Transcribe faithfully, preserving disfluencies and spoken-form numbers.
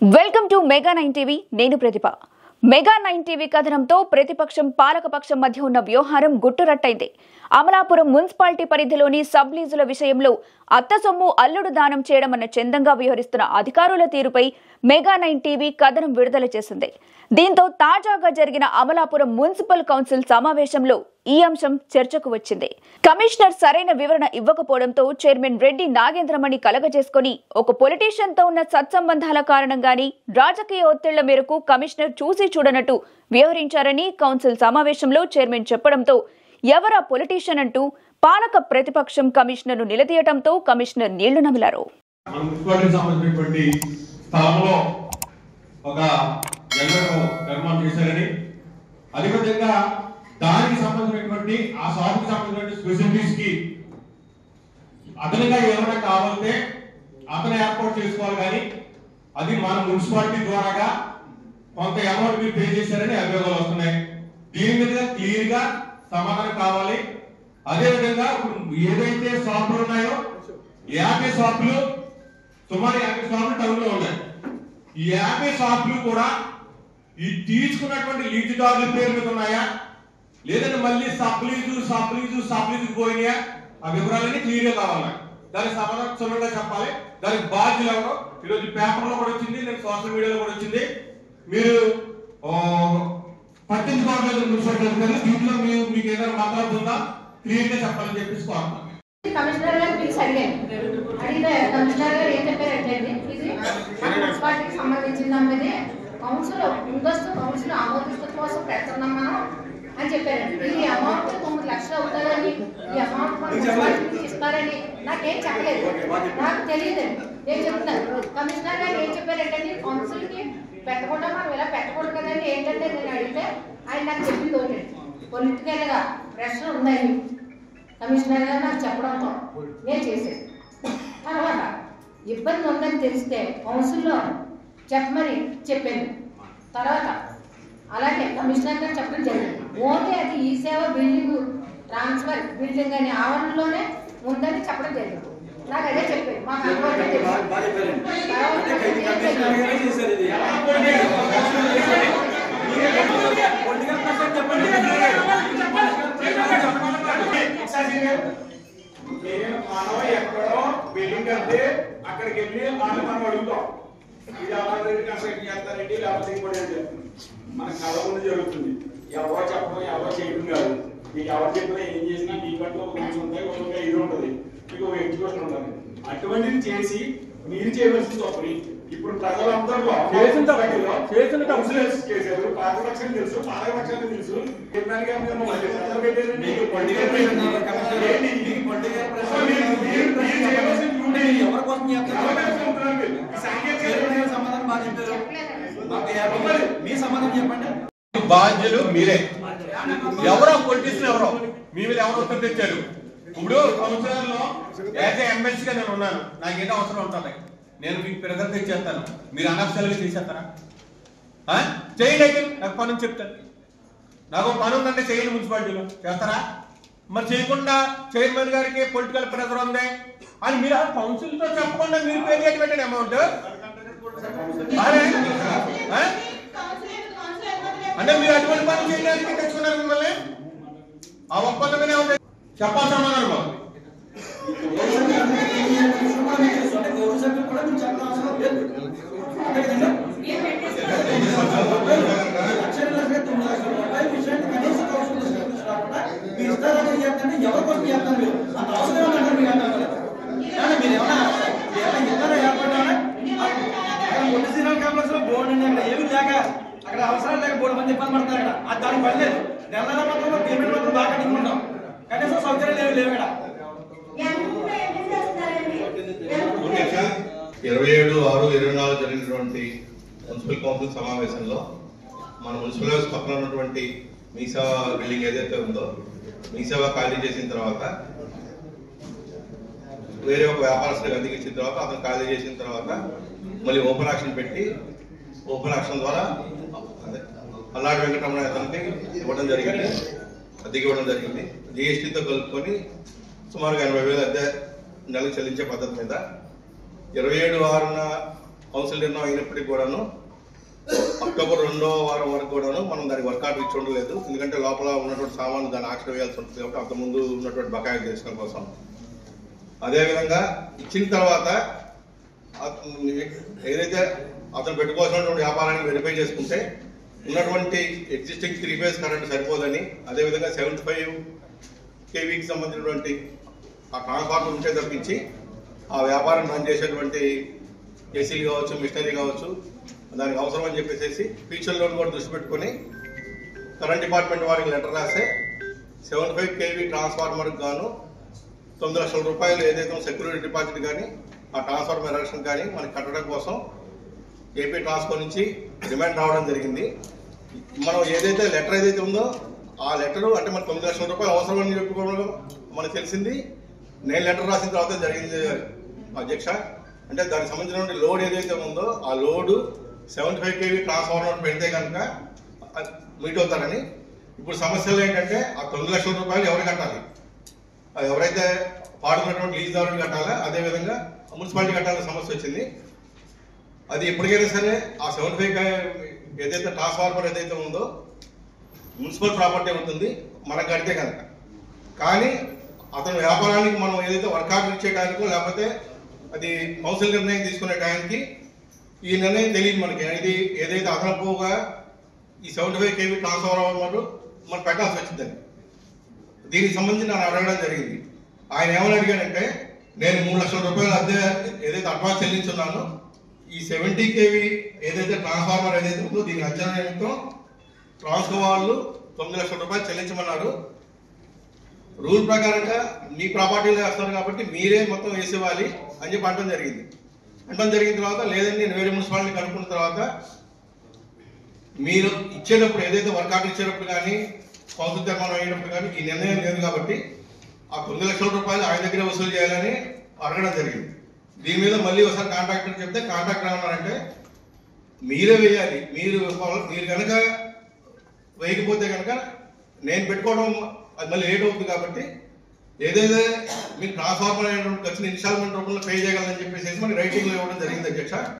Welcome to mega nine TV. నేను Pratibha. Mega nine TV కథనంతో ప్రతిపక్షం పాలకపక్షం మధ్య ఉన్న వ్యవహారం గుట్టురట్టయింది. అమలాపురం మున్సిపాలిటీ పరిధిలోని సబ్ లీజుల విషయంలో అత్త సొమ్ము అల్లుడు దానం చేయడం అన్న చందంగా వ్యవహరిస్తున్న అధికారుల తీరుపై మెగా నైన్ టీవీ కథనం విడుదల చేసింది. దీంతో తాజాగా జరిగిన అమలాపురం మున్సిపల్ కౌన్సిల్ సమావేశంలో ఈ అంశం చర్చకు వచ్చింది. కమిషనర్ సరైన వివరణ ఇవ్వకపోవడంతో చైర్మన్ రెడ్డి నాగేంద్రమణి కలగజేసుకుని ఒక పొలిటీషియన్ తో ఉన్న సత్సంబంధాల కారణంగానే రాజకీయ ఒత్తిళ్ల మేరకు కమిషనర్ చూసి చూడనట్టు వ్యవహరించారని కౌన్సిల్ సమావేశంలో చైర్మన్ చెప్పడంతో ఎవరా పొలిటీషియన్ అంటూ పాలక ప్రతిపక్షం కమిషనర్ ను నిలదీయడంతో కమిషనర్ నీళ్లు నమిలారు. అదేవిధంగా దానికి సంబంధించినటువంటి ఆ షాప్కి సంబంధించిన స్పెసిలిటీస్ కి అదనంగా ఏమైనా కావాలంటే అతను ఏర్పాటు చేసుకోవాలి, కానీ అది మన మున్సిపాలిటీ ద్వారాగా కొంత అమౌంట్ మీరు పే చేశారని అభియోగాలు వస్తున్నాయి. దీని మీద క్లియర్ గా సమాధానం కావాలి. అదేవిధంగా ఇప్పుడు ఏదైతే షాపులు ఉన్నాయో యాభై షాపులు సుమారు యాభై షాపులు టౌన్ లో ఉన్నాయి. ఈ యాభై షాపులు కూడా ఈ తీసుకున్నటువంటి లీజుదారుల పేరు మీద ఉన్నాయా, లేదంటే మళ్ళీ సప్లీజు సప్లీజు సప్లీజు పోయినాయా, ఆ వివరాలన్నీ క్లియర్ గా కావాలి. దానికి సమాధానం క్షుణ్ణంగా చెప్పాలి. దానికి బాధ్యులు ఎవరో ఈరోజు పేపర్ లో కూడా వచ్చింది, నేను సోషల్ మీడియాలో కూడా వచ్చింది. మీరు పట్టించుకోవట్లేదు మున్సిపల్ అధికారులు. దీంట్లో మీరు మీకు ఏదైనా మాట్లాడుతూ ఉందా క్లియర్ గా చెప్పాలని చెప్పేసి కోరుతున్నాను. కమిషనర్ గారు పిలిచి అడిగాను. అడిగితే కమిషనర్ గారు ఏం చెప్పారంటే ఇది మన మున్సిపాలిటీకి సంబంధించిన దాని కౌన్సిల్ ముందస్తు కౌన్సిల్ ఆమోదించడం కోసం పెడుతున్నాం మనం అని చెప్పారండి. ఈ అమౌంట్ తొమ్మిది లక్షలు అవుతుందని, ఈ అమౌంట్ మన మున్సిపాలిటీకి ఇస్తారని నాకేం చెప్పలేదు, నాకు తెలియదండి. నేను చెప్తున్నాను కమిషనర్ గారు ఏం చెప్పారంటే కౌన్సిల్ కి పెట్టకుండా మనం ఇలా పెట్టకూడదు కదండి. ఏంటంటే నేను అడిగితే ఆయన నాకు చెప్పింది ఒకటి, పొలిటికల్ గా ప్రెషర్ ఉందని కమిషనర్ గారు నాకు చెప్పడంతో నేను చేసేది. తర్వాత ఇబ్బంది ఉందని తెలిస్తే కౌన్సిల్లో చెప్పమని చెప్పాను. తర్వాత అలాగే కమిషనర్ గారు చెప్పడం జరిగింది. ఓన్లీ అది ఈ సేవ బిల్డింగ్ ట్రాన్స్ఫర్ బిల్డింగ్ అనే ఆవరణలోనే ఉందని చెప్పడం జరిగింది. నాకు అదే చెప్పారు. మాకు అనుభవం ఎక్కడో బిల్డింగ్ అంటే అక్కడికి వెళ్ళి వాళ్ళు మనం అడుగుతాం, ఇది అలాంటి కన్స్ట్రక్ట్ చేస్తారండి లేకపోతే ఇంకోటి అని చెప్తుంది. మన కళ ముందు జరుగుతుంది. ఎవరో చెప్పడం ఎవరో చేయడం కాదు. మీకు ఎవరు చెప్పినా ఏం చేసినా మీ పట్ల ఒక మనసు ఉంటాయి, ఒక ఇది ఉంటుంది, మీకు ఒక ఎడ్యుకేషన్ ఉంటుంది. అటువంటిది చేసి మీరు చేయవలసింది ఒకటి. ఇప్పుడు ప్రజలందరిలో చేశారు, పాతపక్షం తెలుసు, పాతపక్షాలు తెలుసు. బాధ్యులు మీరే. ఎవరో పొలిటీషియన్ ఎవరో మీ మీద ఎవరో ఒత్తిడి తెచ్చారు. ఇప్పుడు కౌన్సిలర్ లో యాజ్ ఏ ఎమ్మెల్సీగా నేను ఉన్నాను, నాకు ఏదో అవసరం ఉంటుంది, నేను మీకు ప్రెజర్ తెచ్చేస్తాను, మీరు అనవసరంగా చేసేస్తారా? చేయండి అయితే నాకు పని చెప్తాను. నాకు పని ఉందంటే చేయండి, మున్సిపాలిటీలో చేస్తారా? మరి చేయకుండా చైర్మన్ గారికి పొలిటికల్ ప్రెజర్ ఉంది అని మీరు కౌన్సిల్ తో చెప్పకుండా మీరు పే చేసి పెట్టండి అమౌంట్ అంటే మీరు అటువంటి పని చేయడానికి తెచ్చుకున్నారు మిమ్మల్ని. ఆ ఒప్పందమే ఉంది, చెప్పాలి సమాధానం. ఎవరి కోసం చేస్తారు మీరు? అంత అవసరం అంటారు మీరు అంటారు మీరు ఏమన్నా ఇతర ఏర్పడ్డా పొలిటికల్ కాంప్లెక్స్ లో బోర్డు అక్కడ ఏమి లేక అక్కడ అవసరం లేక బోర్డు మంది ఇబ్బంది పడతారు. అక్కడ అది దానికి పడలేదు. నెల నెల మొత్తం పేమెంట్ మొత్తం బాగా కట్టుకుంటాం, కనీసం సౌకర్యాలు ఏమి లేవు ఇక్కడ. ఇరవై ఏడు ఆరు ఇరవై నాలుగు జరిగినటువంటి మున్సిపల్ కౌన్సిల్ సమావేశంలో మన మున్సిపల్ హౌస్ పక్కన ఉన్నటువంటి మీ సేవ బిల్డింగ్ ఏదైతే ఉందో మీ సేవ ఖాళీ చేసిన తర్వాత వేరే ఒక వ్యాపారస్తులకు అందించిన తర్వాత అతను ఖాళీ చేసిన తర్వాత మళ్ళీ ఓపెన్ ఆక్షన్ పెట్టి ఓపెన్ ఆక్షన్ ద్వారా అల్లాడి వెంకటరమణ అతనికి ఇవ్వడం జరిగింది, అద్దెకి ఇవ్వడం జరిగింది. జిఎస్టీతో కలుపుకొని సుమారుగా ఎనభై వేలు అద్దె నెలకు చెల్లించే పద్ధతి మీద ఇరవై ఏడు ఆరున కౌన్సిల్ నిర్ణయం అయినప్పటికీ కూడాను అక్టోబర్ రెండో వారం వరకు కూడాను మనం దానికి వర్క్ ఆర్డర్ ఇచ్చి ఉండలేదు. ఎందుకంటే లోపల ఉన్నటువంటి సామాను దాన్ని ఆక్షన్ వేయాల్సి ఉంటుంది కాబట్టి అంతకుముందు ఉన్నటువంటి బకాయిలు తీర్చడం కోసం. అదేవిధంగా ఇచ్చిన తర్వాత ఏదైతే అతను పెట్టుకోవాల్సినటువంటి వ్యాపారాన్ని వెరిఫై చేసుకుంటే ఉన్నటువంటి ఎగ్జిస్టింగ్ త్రీ ఫేజ్ కరెంట్ సరిపోదని, అదేవిధంగా సెవెంటీ ఫైవ్ కేవీకి సంబంధించినటువంటి ఆ ట్రాన్స్ఫార్మర్ ఉంటే తప్పించి ఆ వ్యాపారం రన్ చేసేటువంటి ఏసీలు కావచ్చు, మిషనరీ కావచ్చు, దానికి అవసరం అని చెప్పేసి ఫ్యూచర్లో కూడా దృష్టి పెట్టుకొని కరెంట్ డిపార్ట్మెంట్ వారికి లెటర్ రాస్తే సెవెంటీ ఫైవ్ కేవీ ట్రాన్స్ఫార్మర్కి గాను తొమ్మిది లక్షల రూపాయలు ఏదైతే సెక్యూరిటీ డిపాజిట్ కానీ ఆ ట్రాన్స్ఫార్మర్ ఎలక్షన్ కానీ మనకి కట్టడం కోసం ఏపీ ట్రాన్స్ఫర్ నుంచి డిమాండ్ రావడం జరిగింది. మనం ఏదైతే లెటర్ ఏదైతే ఉందో ఆ లెటరు అంటే మనకు తొమ్మిది లక్షల రూపాయలు అవసరం అని చెప్పుకోవడం మనకు తెలిసింది. నేను లెటర్ రాసిన తర్వాత జరిగింది అధ్యక్ష. అంటే దానికి సంబంధించిన లోడ్ ఏదైతే ఉందో ఆ load seventy five KV transformer పెడితే కనుక మీట్ అవుతారని. ఇప్పుడు సమస్యలు ఏంటంటే ఆ తొమ్మిది లక్షల రూపాయలు ఎవరు కట్టాలి? అది ఎవరైతే పాడుతున్నటువంటి లీజుదారులు కట్టాలా, అదేవిధంగా మున్సిపాలిటీ కట్టాలనే సమస్య వచ్చింది. అది ఎప్పటికైనా సరే ఆ సెవెంటీ ఫైవ్ ఏదైతే ట్రాన్స్ఫార్మర్ ఏదైతే ఉందో మున్సిపల్ ప్రాపర్టీ ఉంటుంది మనకు కడితే కనుక. కానీ అతను వ్యాపారానికి మనం ఏదైతే వర్క్ ఆర్డర్ ఇచ్చేటానికో లేకపోతే అది కౌన్సిల్ నిర్ణయం తీసుకునే టైంకి ఈ నిర్ణయం తెలియదు మనకి. ఇది ఏదైతే అదనపుగా ఈ సెవెంటీ ఫైవ్ కేవీ ట్రాన్స్ఫార్మర్ మనం పెట్టాల్సి వచ్చిందని దీనికి సంబంధించి నన్ను అడగడం జరిగింది. ఆయన ఏమని అడిగాడంటే, నేను మూడు లక్షల రూపాయలు అద్దె ఏదైతే అడ్వాన్స్ చెల్లించున్నానో ఈ సెవెంటీ కేవీ ఏదైతే ట్రాన్స్ఫార్మర్ ఏదైతే ఉందో దీని అంచనా నిమిత్తం ట్రాన్స్కో వాళ్ళు తొమ్మిది లక్షల రూపాయలు చెల్లించమన్నారు. రూల్ ప్రకారంగా మీ ప్రాపర్టీలో వేస్తారు కాబట్టి మీరే మొత్తం వేసేవాలి అని చెప్పి అంటం జరిగింది. అంటం జరిగిన తర్వాత లేదండి నేను వేరే మున్సిపాలిటీ కనుక్కున్న తర్వాత మీరు ఇచ్చేటప్పుడు ఏదైతే వర్క్ ఆర్డర్ ఇచ్చేటప్పుడు కానీ కౌన్సిల్ తీర్మానం అయ్యేటప్పుడు కానీ ఈ నిర్ణయం లేదు కాబట్టి ఆ తొమ్మిది లక్షల రూపాయలు ఆయన దగ్గరే వసూలు చేయాలని అడగడం జరిగింది. దీని మీద మళ్ళీ ఒకసారి కాంట్రాక్టర్ చెప్తే కాంట్రాక్టర్ ఏమన్నారంటే మీరే వేయాలి, మీరు మీరు కనుక వేయకపోతే కనుక నేను పెట్టుకోవడం అది మళ్ళీ లేట్ అవుతుంది కాబట్టి ఏదైతే మీకు ట్రాన్స్ఫార్మర్ అయినటువంటి ఖర్చుని ఇన్స్టాల్మెంట్ రూపంలో పే చేయగలని చెప్పేసి మనకి రైటింగ్లో ఇవ్వడం జరిగింది అధ్యక్ష.